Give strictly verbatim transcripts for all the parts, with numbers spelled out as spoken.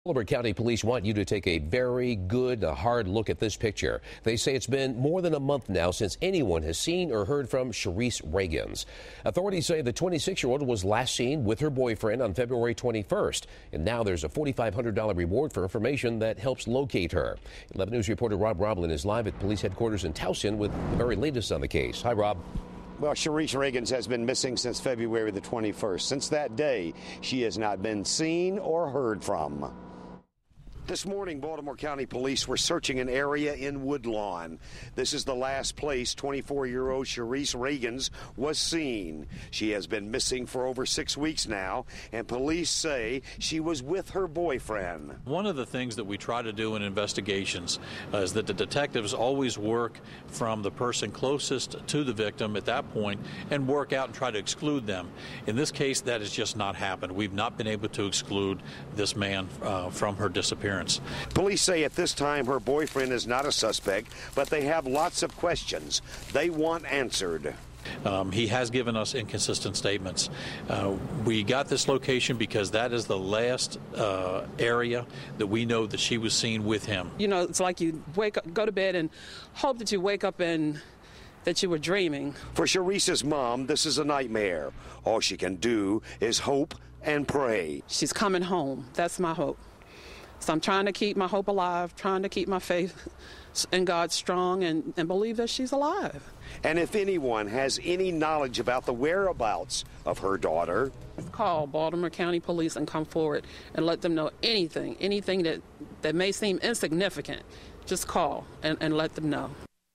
Baltimore County Police want you to take a very good, a hard look at this picture. They say it's been more than a month now since anyone has seen or heard from Sharice Reagans. Authorities say the twenty-six-year-old was last seen with her boyfriend on February twenty-first, and now there's a four thousand five hundred dollars reward for information that helps locate her. eleven News reporter Rob Roblin is live at police headquarters in Towson with the very latest on the case. Hi, Rob. Well, Sharice Reagans has been missing since February the twenty-first. Since that day, she has not been seen or heard from. This morning, Baltimore County Police were searching an area in Woodlawn. This is the last place twenty-four-year-old Sharice Reagans was seen. She has been missing for over six weeks now, and police say she was with her boyfriend. One of the things that we try to do in investigations uh, is that the detectives always work from the person closest to the victim at that point and work out and try to exclude them. In this case, that has just not happened. We've not been able to exclude this man uh, from her disappearance. Police say at this time her boyfriend is not a suspect, but they have lots of questions they want answered. Um, he has given us inconsistent statements. Uh, we got this location because that is the last uh, area that we know that she was seen with him. You know, it's like you wake up, go to bed and hope that you wake up and that you were dreaming. For Sharice's mom, this is a nightmare. All she can do is hope and pray. She's coming home. That's my hope. So I'm trying to keep my hope alive, trying to keep my faith in God strong, and, and believe that she's alive. And if anyone has any knowledge about the whereabouts of her daughter, call Baltimore County Police and come forward and let them know anything, anything that, that may seem insignificant. Just call and, and let them know.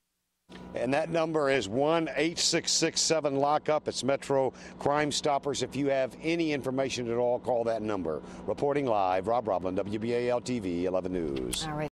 And that number is one eight six six seven lockup. It's Metro Crime Stoppers. If you have any information at all, call that number. Reporting live, Rob Roblin, W B A L T V, eleven News. All right.